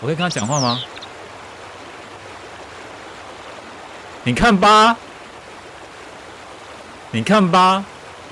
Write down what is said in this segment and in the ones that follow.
我可以跟他讲话吗？你看吧，你看吧。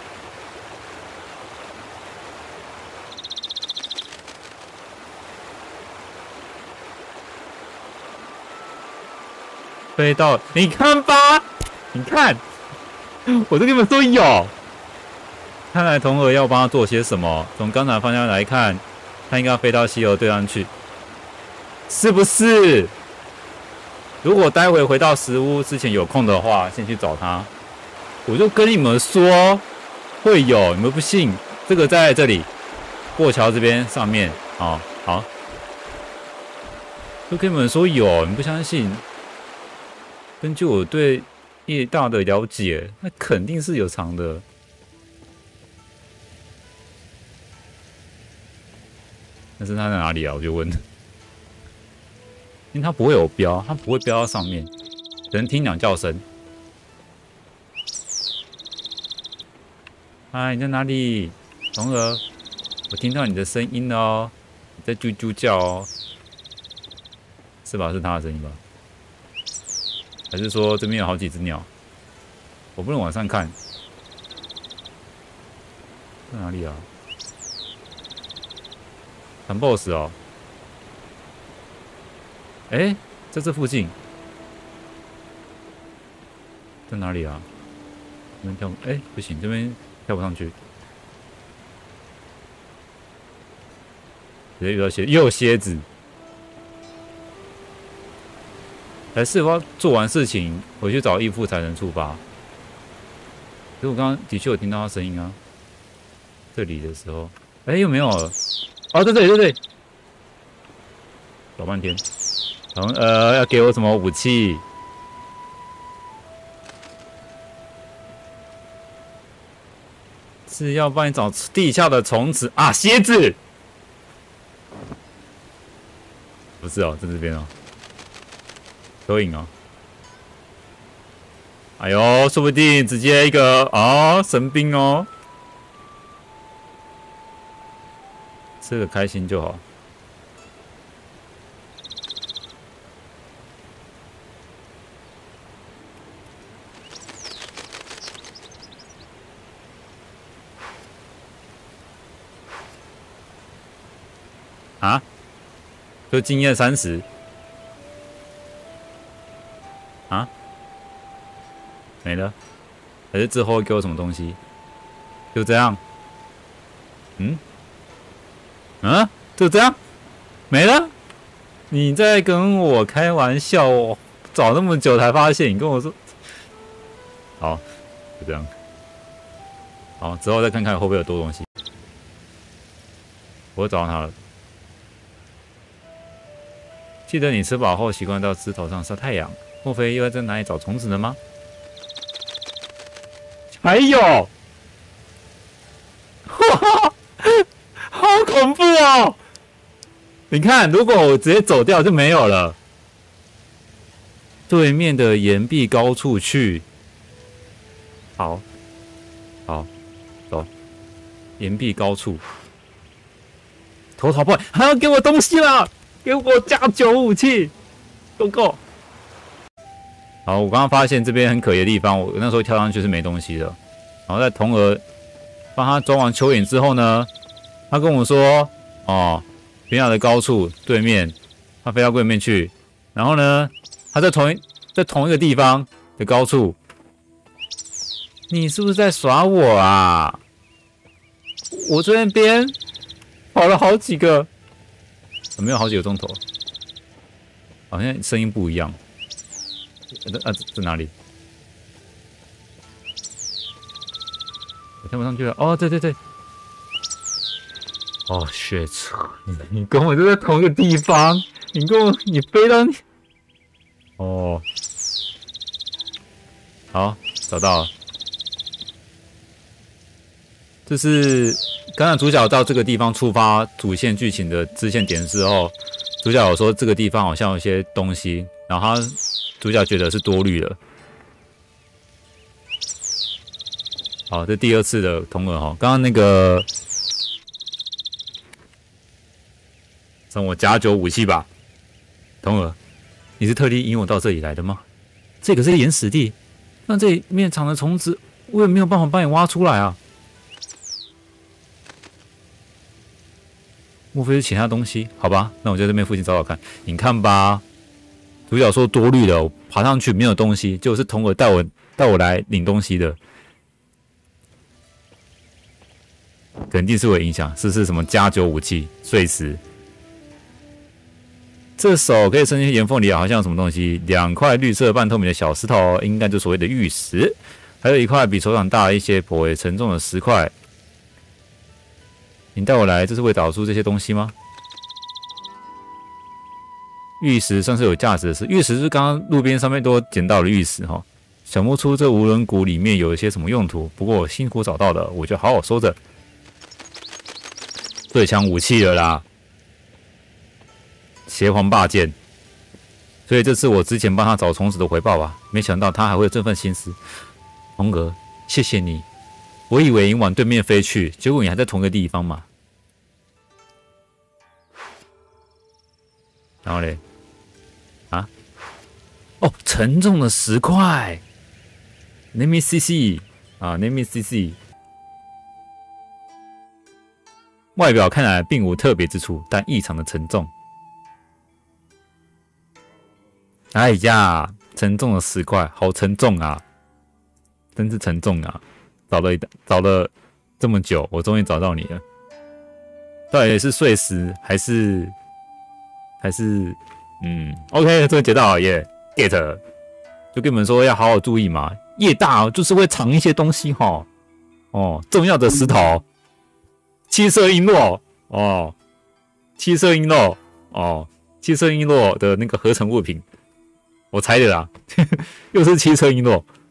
飞到，你看吧，你看，我就跟你们说有。看来童儿要帮他做些什么。从刚才方向来看，他应该要飞到溪流对岸去，是不是？如果待会回到石屋之前有空的话，先去找他。我就跟你们说会有，你们不信？这个在这里过桥这边上面，好，就跟你们说有，你们不相信？根据我对叶大的了解，那肯定是有藏的。但是他在哪里啊？我就问，因为他不会有标，他不会标到上面，只能听鸟叫声。嗨，你在哪里，童儿？我听到你的声音了哦，你在啾啾叫哦，是吧？是他的声音吧？还是说这边有好几只鸟？我不能往上看，在哪里啊？谈 BOSS 哦，哎，在这附近，在哪里啊？这边跳，哎，不行，这边跳不上去。直接遇到蝎，又有蝎子。还是我要做完事情回去找义父才能出发。可是我刚刚的确有听到他声音啊，这里的时候，哎，又没有了。哦，在这里，在这里，找半天。要给我什么武器？是要帮你找地下的虫子啊？蝎子？不是哦，在这边哦。蚯蚓哦，哎呦，说不定直接一个神兵哦，吃个开心就好。啊？就经验30。啊？没了？还是之后给我什么东西？就这样？就这样？没了？你在跟我开玩笑？我找那么久才发现，你跟我说，好，就这样。好，之后再看看会不会有多东西。我找到它了。记得你吃饱后习惯到枝头上晒太阳，莫非又要在哪里找虫子了吗？还有，好恐怖哦！你看，如果我直接走掉就没有了。对面的岩壁高处去。好，走。岩壁高处。头逃不，还要给我东西了，给我加9武器 ，Go Go！ 好，我刚刚发现这边很可疑的地方，我那时候跳上去是没东西的。然后在童儿帮他装完蚯蚓之后呢，他跟我说：“哦，悬崖的高处对面，他飞到对面去。然后呢，他在同一个地方的高处，你是不是在耍我啊？我这边跑了好几个，没有好几个钟头，好像声音不一样。这哪里？我跳不上去了。哦，对。哦，shit！ 你跟我就在同一个地方，你飞到你。哦，好，找到了。这是刚才主角到这个地方触发主线剧情的支线点之后，主角有说这个地方好像有些东西，然后主角觉得是多虑了。好，这第2次的同儿哈，刚刚那个送我加9武器吧。 童儿，你是特地引我到这里来的吗？这可是岩石地，那这里面藏的虫子，我也没有办法帮你挖出来啊。莫非是其他东西？好吧，那我在这边附近找找看。你看吧，主角说多虑了，我爬上去没有东西，就是童儿带我来领东西的，肯定是有影响。是什么加9武器碎石？这手可以伸进岩缝里，好像有什么东西。2块绿色半透明的小石头，应该就所谓的玉石。还有1块比手掌大一些、颇为沉重的石块。你带我来，这是为导出这些东西吗？玉石算是有价值的事。玉石是刚刚路边上面都捡到的玉石哈，想不出这无人谷里面有一些什么用途。不过我辛苦找到的，我就好好收着。最强武器了啦，邪皇霸剑。所以这是我之前帮他找虫子的回报吧。没想到他还会有这份心思。红哥，谢谢你。我以为你往对面飞去，结果你还在同一个地方嘛。然后嘞，啊，哦，沉重的石块 ，Let me see 啊 ，Let me see。外表看来并无特别之处，但异常的沉重。哎呀，沉重的石块，好沉重啊！真是沉重啊！找了这么久，我终于找到你了。到底是碎石还是？OK， 这个解到了耶 ，get。就跟你们说要好好注意嘛，夜大就是会藏一些东西哈。哦，重要的石头，七色璎珞哦，七色璎珞哦，七色璎珞的那个合成物品，我猜的啦，又是七色璎珞。